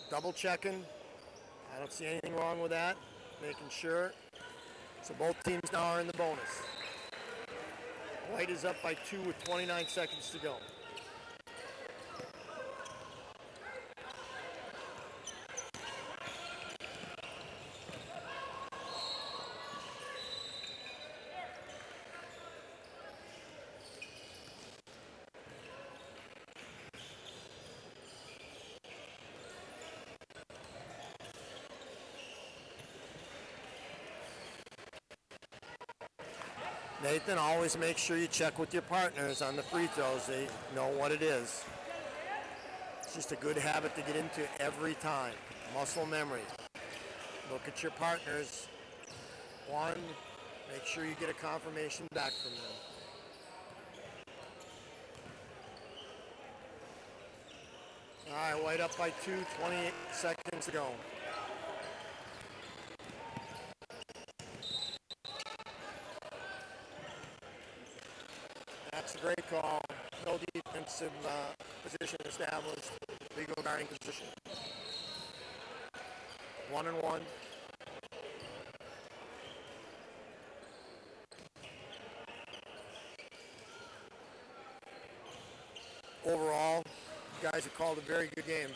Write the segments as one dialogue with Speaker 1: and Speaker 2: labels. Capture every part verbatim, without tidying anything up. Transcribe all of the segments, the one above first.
Speaker 1: double checking. I don't see anything wrong with that. Making sure. So both teams now are in the bonus. White is up by two with twenty-nine seconds to go. Nathan, always make sure you check with your partners on the free throws. They know what it is. It's just a good habit to get into every time. Muscle memory. Look at your partners. One, make sure you get a confirmation back from them. All right, White up by two, twenty-eight seconds to go. That's a great call. No defensive uh, position established. Legal guarding position. One and one. Overall, you guys have called a very good game.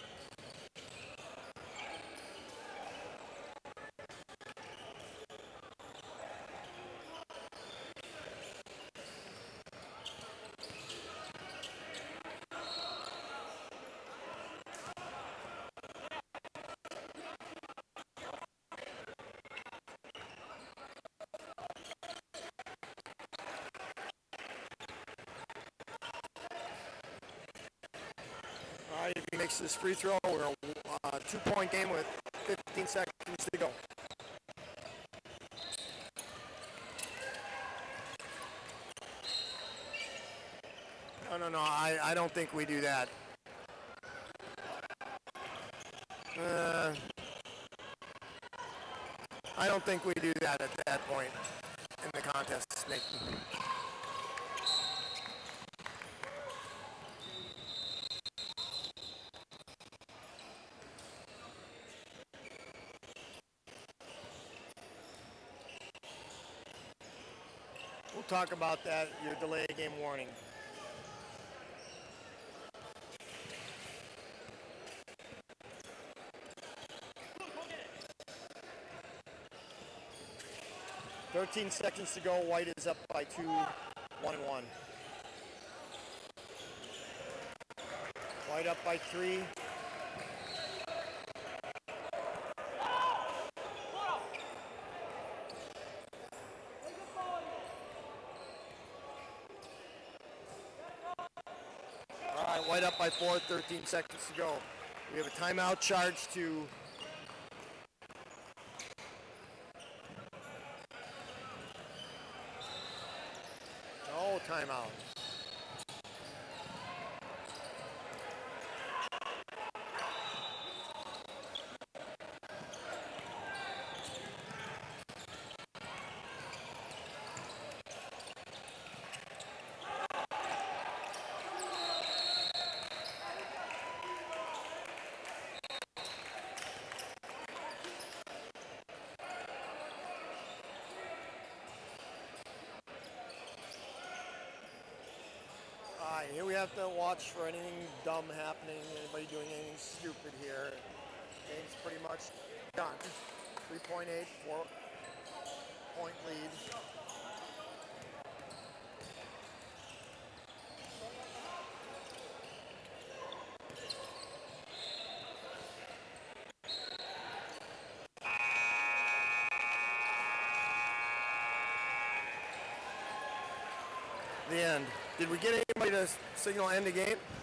Speaker 1: All right, if he makes this free throw, we're a uh, two-point game with fifteen seconds to go. No, no, no, I, I don't think we do that. Uh, I don't think we do that at that point in the contest, Nathan. We'll talk about that, your delay game warning. thirteen seconds to go. White is up by two, one and one. White up by three. All right, White up by four, thirteen seconds to go. We have a timeout charge to no timeout. Here we have to watch for anything dumb happening, anybody doing anything stupid here. Game's pretty much done. three point eight, four point lead. The end. Did we get anybody to signal end the game?